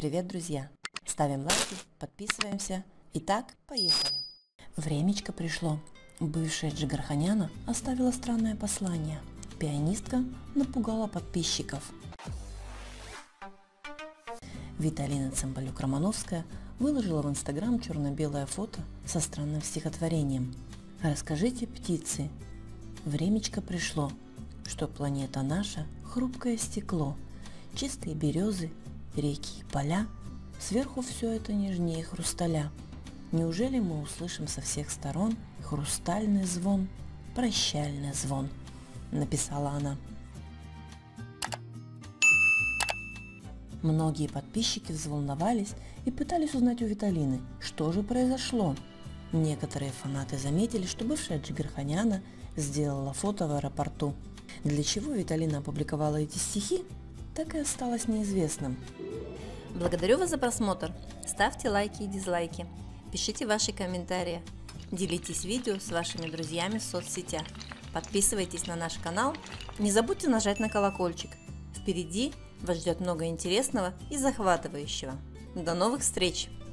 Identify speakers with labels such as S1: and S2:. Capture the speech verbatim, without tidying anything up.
S1: Привет, друзья! Ставим лайки, подписываемся. Итак, поехали! Времечко пришло. Бывшая Джигарханяна оставила странное послание. Пианистка напугала подписчиков. Виталина Цымбалюк-Романовская выложила в инстаграм черно-белое фото со странным стихотворением. Расскажите, птицы, времечко пришло, что планета наша хрупкое стекло, чистые березы, реки и поля, сверху все это нежнее хрусталя. Неужели мы услышим со всех сторон хрустальный звон, прощальный звон? Написала она. Многие подписчики взволновались и пытались узнать у Виталины, что же произошло. Некоторые фанаты заметили, что бывшая Джигарханяна сделала фото в аэропорту. Для чего Виталина опубликовала эти стихи, так и осталось неизвестным.
S2: Благодарю вас за просмотр. Ставьте лайки и дизлайки. Пишите ваши комментарии. Делитесь видео с вашими друзьями в соцсетях. Подписывайтесь на наш канал. Не забудьте нажать на колокольчик. Впереди вас ждет много интересного и захватывающего. До новых встреч!